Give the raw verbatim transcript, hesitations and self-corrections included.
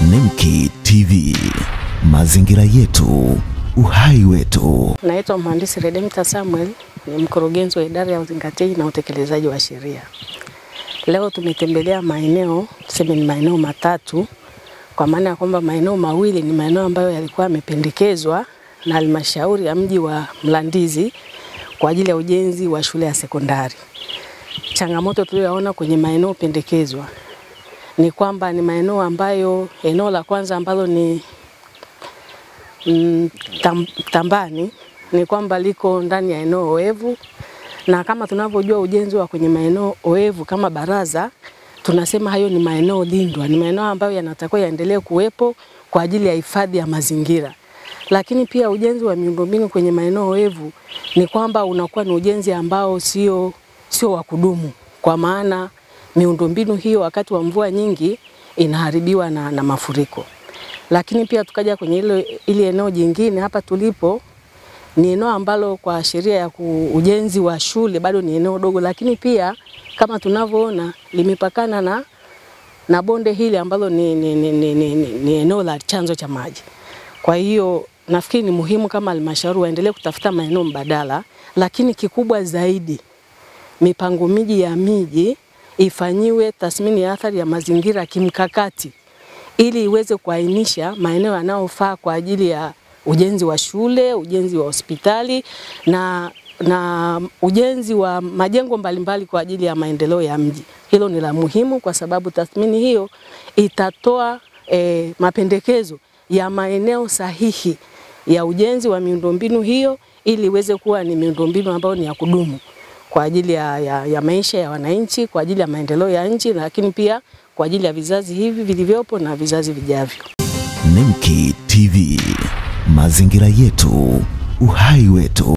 Nemki T V, mazingira yetu, uhai wetu. Naitwa Mhandisi Redempta Samuel, ni mkurugenzi wa idara ya uzingatiaji na utekelezaji wa sheria. Leo tumetembelea maeneo, tuseme ni maeneo matatu, kwa maana ya kwamba maeneo mawili ni maeneo ambayo yalikuwa yamependekezwa na halmashauri ya mji wa Mlandizi kwa ajili ya ujenzi wa shule ya sekondari. Changamoto tuliyoona kwenye maeneo pendekezwa ni kwamba ni maeneo ambayo, eneo la kwanza ambalo ni mm, tam, Tambani, ni kwamba liko ndani ya eneo oevu, na kama tunavyojua ujenzi wa kwenye maeneo oevu kama baraza, tunasema hayo ni maeneo lindwa, ni maeneo ambayo yanatakiwa yaendelee kuwepo kwa ajili ya hifadhi ya mazingira. Lakini pia ujenzi wa miundombinu kwenye maeneo oevu ni kwamba unakuwa ni ujenzi ambao sio sio wa kudumu, kwa maana miundombinu hiyo wakati wa mvua nyingi inaharibiwa na, na mafuriko. Lakini pia tukaja kwenye ile ile eneo jingine hapa tulipo, ni eneo ambalo kwa sheria ya ujenzi wa shule bado ni eneo dogo, lakini pia kama tunavyoona limepakana na na bonde hili ambalo ni, ni, ni, ni, ni, ni eneo la chanzo cha maji. Kwa hiyo nafikiri ni muhimu kama halmashauri waendelee kutafuta maeneo mbadala, lakini kikubwa zaidi mipango miji ya miji ifanyiwe tathmini ya athari ya mazingira kimkakati ili iweze kuainisha maeneo yanayofaa kwa ajili ya ujenzi wa shule, ujenzi wa hospitali na na ujenzi wa majengo mbalimbali kwa ajili ya maendeleo ya mji. Hilo ni la muhimu kwa sababu tathmini hiyo itatoa e, mapendekezo ya maeneo sahihi ya ujenzi wa miundombinu hiyo ili iweze kuwa ni miundombinu ambayo ni ya kudumu kwa ajili ya, ya, ya maisha ya wananchi, kwa ajili ya maendeleo ya nchi, lakini pia kwa ajili ya vizazi hivi vilivyopo na vizazi vijavyo. Nemki T V, mazingira yetu, uhai wetu.